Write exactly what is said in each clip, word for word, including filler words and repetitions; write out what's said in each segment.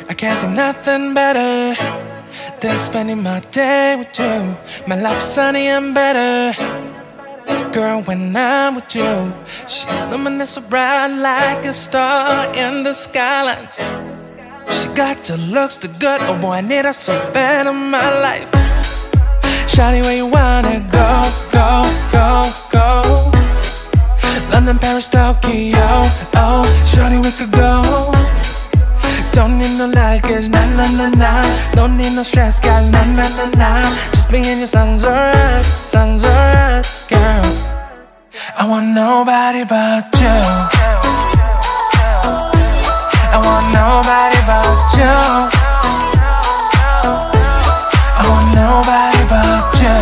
I can't think nothing better than spending my day with you. My life is sunny and better, girl, when I'm with you. She luminous so bright like a star in the skylines. She got the looks, the good, oh boy, I need her so bad in my life. Shawty, where you wanna go, go, go, go? London, Paris, Tokyo, oh, shawty, we could go. Don't need no luggage, nah, nah, nah, nah. Don't need no stress, girl, nah, nah, nah, nah. Just me and you sounds alright, sounds alright, girl. I want nobody but you. I want nobody but you. I want nobody but you.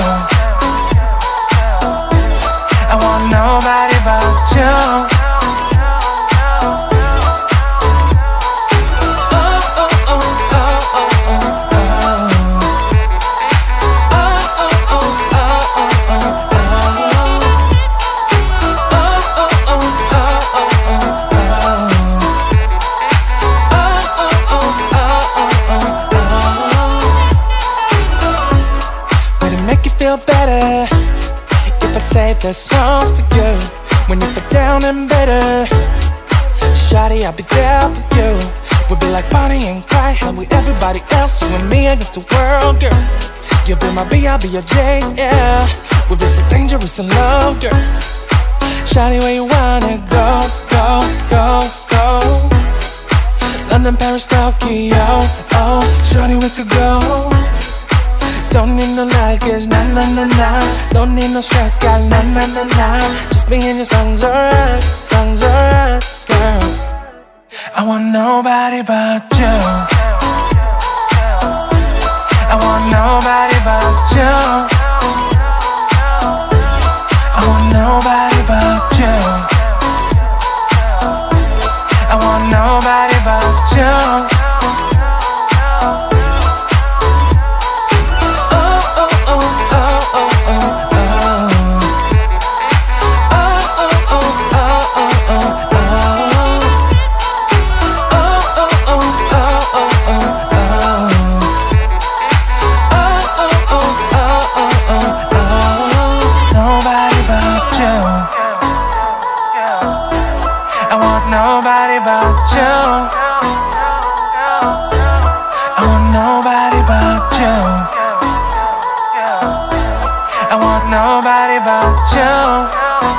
I want nobody but you. Better if I save the songs for you when you feel down and bitter. Shawty, I'll be there for you. We'll be like Bonnie and Clyde, how we everybody else, you and me against the world, girl. You'll be my B, I'll be your J, yeah. We'll be so dangerous in love, girl. Shawty, where you wanna go, go, go, go? London, Paris, Tokyo, oh, shawty, we could go. Don't need no luggage, nah, nah, nah, nah. Don't need no stress, girl, nah, nah, nah, nah. Just me and you sounds alright, sounds alright, girl. I want nobody but you. I want nobody but you. I want nobody but you. I want nobody but you. Nobody but you. I want nobody but you. I want nobody but you.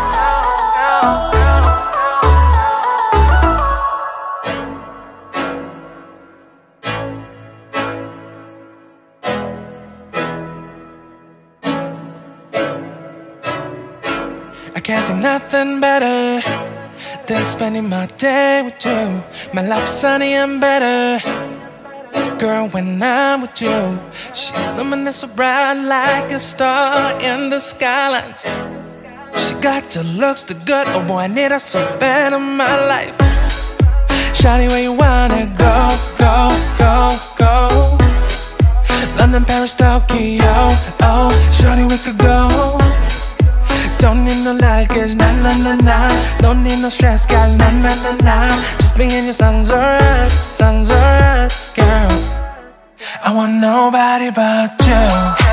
I can't think nothing better than spending my day with you. My life is sunny and better, girl, when I'm with you. She luminous so bright like a star in the skylines. She got the looks, the good, oh boy, I need her so bad in my life. Shawty, where you wanna go, go, go, go? London, Paris, Tokyo, oh, shawty, we could go. Don't need no luggage, nah, nah, nah, nah. Don't need no stress, girl, nah, nah, nah, nah. Just me and you sounds alright, sounds alright, girl. I want nobody but you.